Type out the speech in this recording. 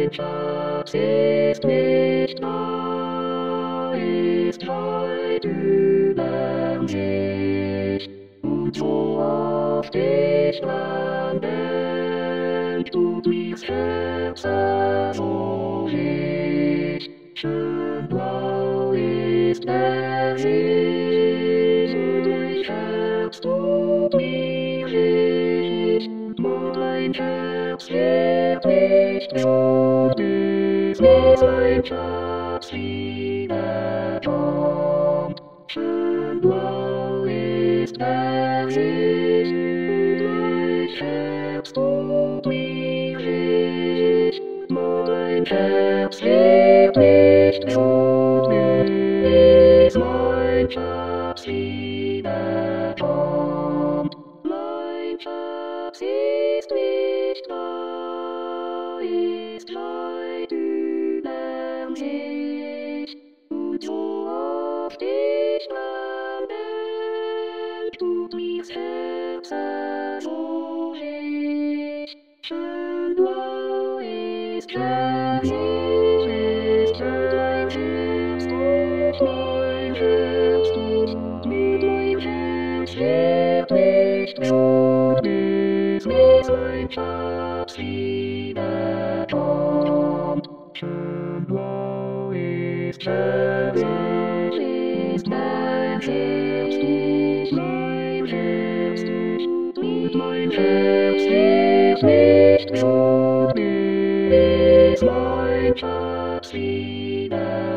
mein Schatz ist nicht da, ist weit über sich. Und so oft ich dran denk, tut mir's Herz so weh. Schön blau ist der See, durch Herz tut mir weh. Mein Herz wird nicht tot, bis mein Schatz wiederkommt. Schön blau ist der See, durch Herz tut mir weh. Mein Herz wird nicht tot, bis mein Schatz wiederkommt. Mein Schatz ist nicht da, ist weit über sich. Und so oft ich dran denk, tut mir's Herz so weh. Schön blau ist der See, ist mein Herz durch mein Herz durch. Mit mein Herz wird nicht tot, bis mein Schatz wiederkommt. Schön blau ist der See, ist mein Herz durch mein Herz durch. Mit mein Herz wird nicht tot, bis mein Schatz wiederkommt.